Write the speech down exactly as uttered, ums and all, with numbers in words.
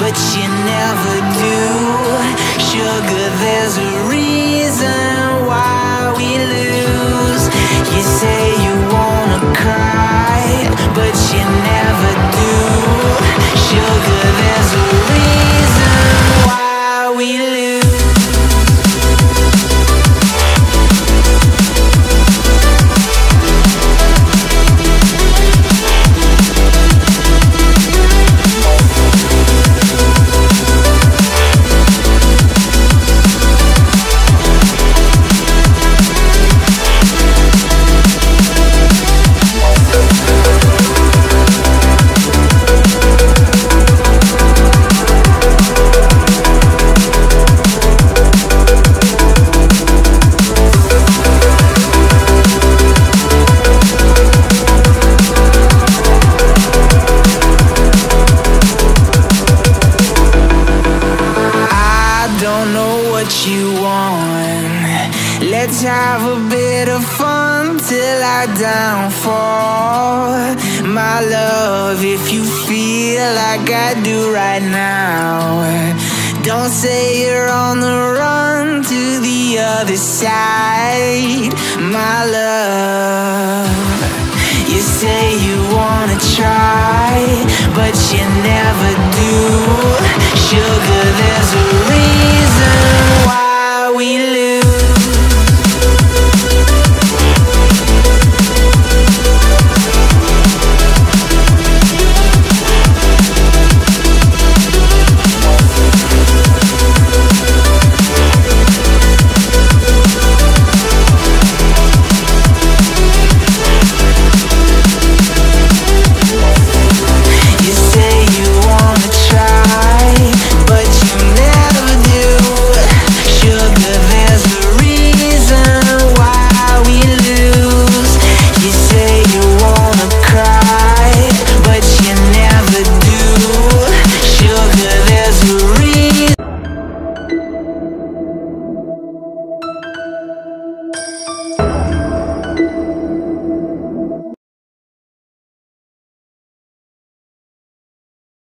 but you never do. Sugar, there's a reason why we lose. You say you wanna cry, but you never do. Sugar, there's a reason why we lose. You want. Let's have a bit of fun till I downfall. My love, if you feel like I do right now, don't say you're on the run to the other side. My love, you say you wanna try, but you never do. Sugar, there's a